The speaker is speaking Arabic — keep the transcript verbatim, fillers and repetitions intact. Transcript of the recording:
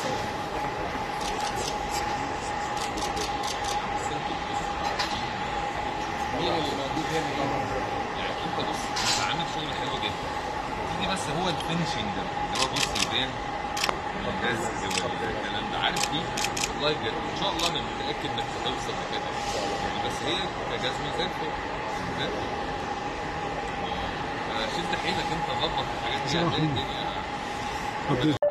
مين اللي موجود هنا؟ يعني انت بص انت عامل شغل حلو جدا، تيجي بس هو الفينشنج ده اللي هو بص يبان الجز والكلام ده، عارف دي والله بجد ان شاء الله انا متاكد انك هتوصل لكده يعني، بس هي كجزمه زي الفل بجد. شد حيلك انت، ظبط الحاجات دي هتلاقي الدنيا